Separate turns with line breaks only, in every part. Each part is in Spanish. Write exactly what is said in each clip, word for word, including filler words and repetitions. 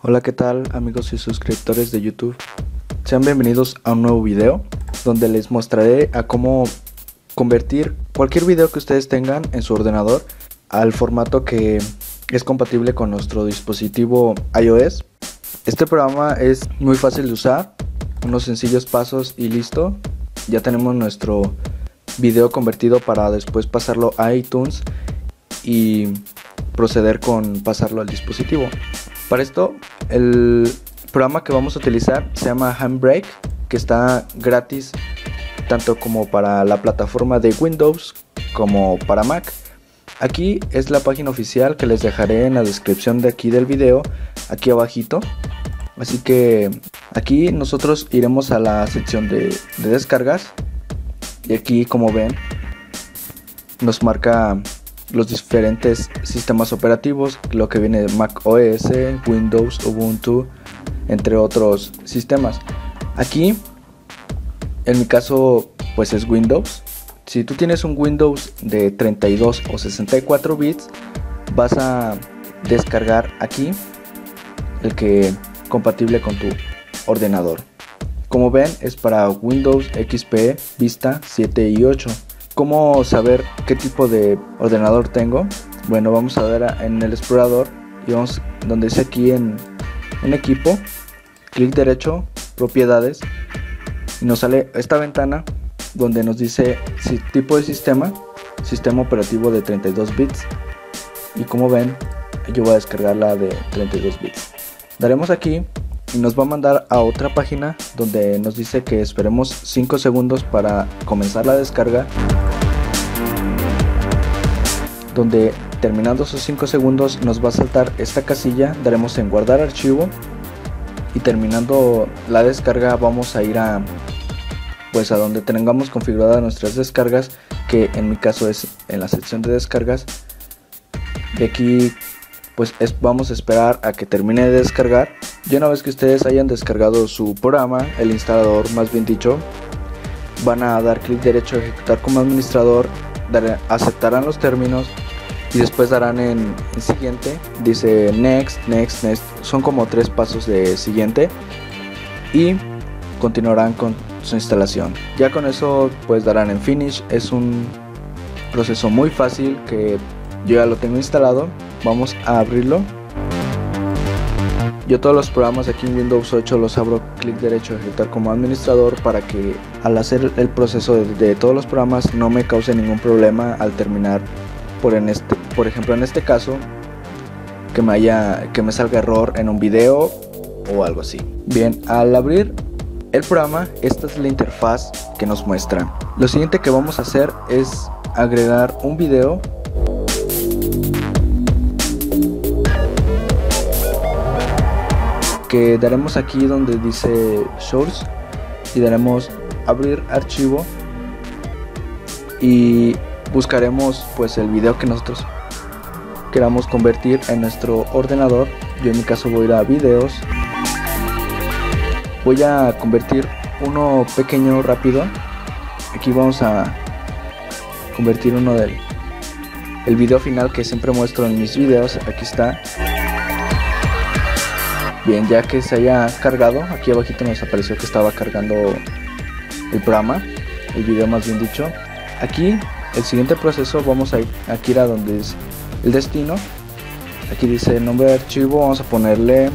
Hola, ¿qué tal amigos y suscriptores de YouTube? Sean bienvenidos a un nuevo video donde les mostraré a cómo convertir cualquier video que ustedes tengan en su ordenador al formato que es compatible con nuestro dispositivo iOS. Este programa es muy fácil de usar, unos sencillos pasos y listo. Ya tenemos nuestro video convertido para después pasarlo a iTunes y proceder con pasarlo al dispositivo. Para esto, el programa que vamos a utilizar se llama Handbrake, que está gratis tanto como para la plataforma de Windows como para Mac. Aquí es la página oficial que les dejaré en la descripción de aquí del video, aquí abajito. Así que aquí nosotros iremos a la sección de, de descargas y aquí, como ven, nos marca los diferentes sistemas operativos, lo que viene de Mac O S, Windows, Ubuntu, entre otros sistemas. Aquí, en mi caso, pues es Windows. Si tú tienes un Windows de treinta y dos o sesenta y cuatro bits, vas a descargar aquí el que es compatible con tu ordenador. Como ven, es para Windows X P, Vista siete y ocho. ¿Cómo saber qué tipo de ordenador tengo? Bueno, vamos a ver en el explorador y vamos donde dice aquí en, en equipo, clic derecho, propiedades, y nos sale esta ventana donde nos dice si, tipo de sistema, sistema operativo de treinta y dos bits, y como ven, yo voy a descargar la de treinta y dos bits. Daremos aquí y nos va a mandar a otra página donde nos dice que esperemos cinco segundos para comenzar la descarga, donde terminando esos cinco segundos nos va a saltar esta casilla, daremos en guardar archivo y terminando la descarga vamos a ir a pues a donde tengamos configuradas nuestras descargas, que en mi caso es en la sección de descargas. De aquí pues es, vamos a esperar a que termine de descargar. Y una vez que ustedes hayan descargado su programa, el instalador más bien dicho, van a dar clic derecho a ejecutar como administrador, dar, aceptarán los términos y después darán en, en siguiente, dice next, next, next, son como tres pasos de siguiente y continuarán con su instalación. Ya con eso pues darán en finish. Es un proceso muy fácil que yo ya lo tengo instalado. Vamos a abrirlo. Yo todos los programas aquí en Windows ocho los abro clic derecho a ejecutar como administrador para que al hacer el proceso de, de todos los programas no me cause ningún problema al terminar. Por, en este, por ejemplo, en este caso, que me, haya, que me salga error en un video o algo así. Bien, al abrir el programa, esta es la interfaz que nos muestra. Lo siguiente que vamos a hacer es agregar un video. Que daremos aquí donde dice Source y daremos abrir archivo y buscaremos pues el video que nosotros queramos convertir en nuestro ordenador. Yo en mi caso voy a ir a videos, voy a convertir uno pequeño rápido. Aquí vamos a convertir uno del el video final que siempre muestro en mis videos. Aquí está. Bien, ya que se haya cargado, aquí abajito nos apareció que estaba cargando el programa, el video más bien dicho. Aquí el siguiente proceso vamos a ir aquí a donde es el destino. Aquí dice el nombre de archivo, vamos a ponerle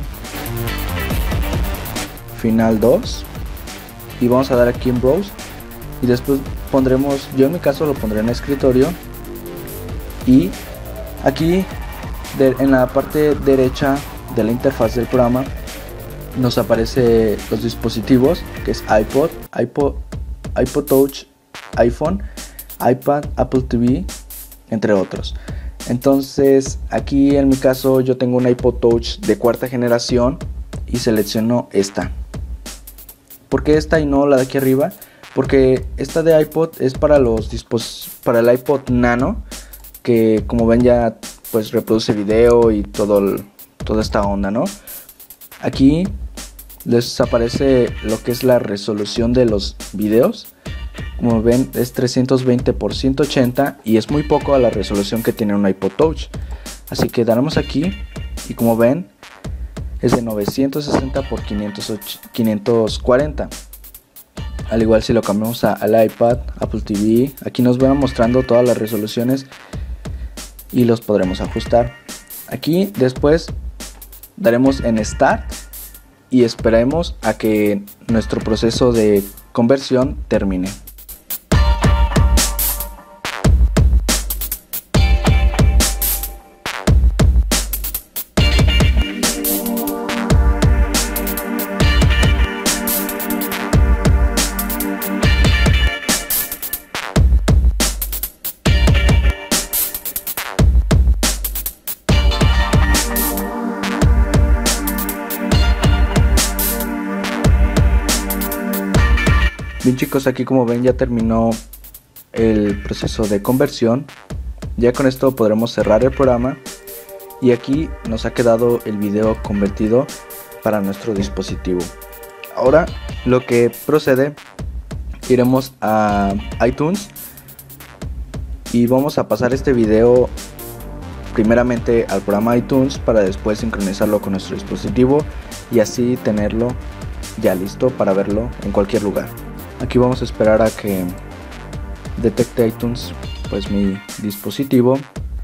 final dos y vamos a dar aquí en browse y después pondremos, yo en mi caso lo pondré en escritorio, y aquí de, en la parte derecha de la interfaz del programa nos aparece los dispositivos, que es iPod, iPod, iPod Touch, iPhone, iPad, Apple T V, entre otros. Entonces aquí en mi caso yo tengo un iPod Touch de cuarta generación y selecciono esta. ¿Por qué esta y no la de aquí arriba? Porque esta de iPod es para los dispos para el iPod Nano, que como ven ya pues reproduce video y todo el toda esta onda, ¿no? Aquí les aparece lo que es la resolución de los videos. Como ven, es trescientos veinte por ciento ochenta y es muy poco a la resolución que tiene un iPod Touch. Así que daremos aquí y como ven, es de novecientos sesenta por quinientos cuarenta. Al igual si lo cambiamos a, al iPad, Apple T V, aquí nos van mostrando todas las resoluciones y los podremos ajustar. Aquí después daremos en Start y esperaremos a que nuestro proceso de conversión termine. Bien chicos, aquí como ven ya terminó el proceso de conversión. Ya con esto podremos cerrar el programa y aquí nos ha quedado el video convertido para nuestro dispositivo. Ahora lo que procede, iremos a iTunes y vamos a pasar este video primeramente al programa iTunes para después sincronizarlo con nuestro dispositivo y así tenerlo ya listo para verlo en cualquier lugar. Aquí vamos a esperar a que detecte iTunes pues mi dispositivo.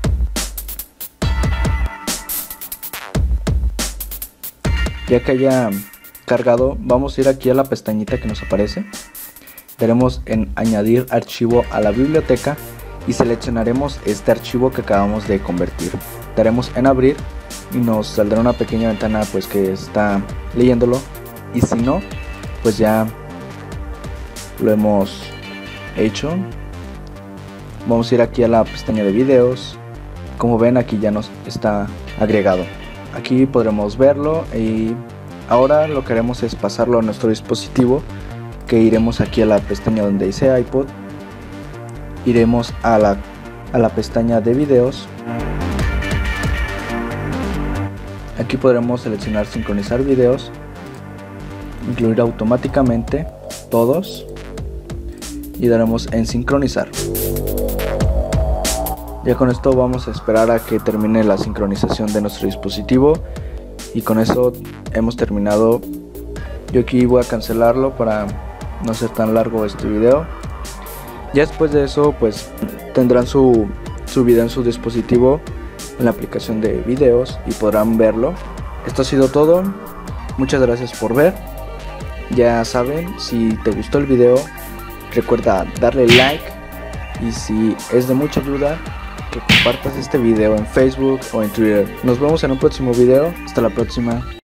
Ya que haya cargado, vamos a ir aquí a la pestañita que nos aparece. Daremos en añadir archivo a la biblioteca y seleccionaremos este archivo que acabamos de convertir. Daremos en abrir y nos saldrá una pequeña ventana pues que está leyéndolo, y si no pues ya lo hemos hecho. Vamos a ir aquí a la pestaña de videos. Como ven, aquí ya nos está agregado. Aquí podremos verlo y ahora lo que haremos es pasarlo a nuestro dispositivo, que iremos aquí a la pestaña donde dice iPod. Iremos a la, a la pestaña de videos. Aquí podremos seleccionar sincronizar videos, incluir automáticamente todos y daremos en sincronizar. Ya con esto vamos a esperar a que termine la sincronización de nuestro dispositivo y con eso hemos terminado. Yo aquí voy a cancelarlo para no ser tan largo este video. Ya después de eso pues tendrán su, su video en su dispositivo en la aplicación de videos y podrán verlo. Esto ha sido todo, muchas gracias por ver. Ya saben, si te gustó el video recuerda darle like y si es de mucha ayuda que compartas este video en Facebook o en Twitter. Nos vemos en un próximo video, hasta la próxima.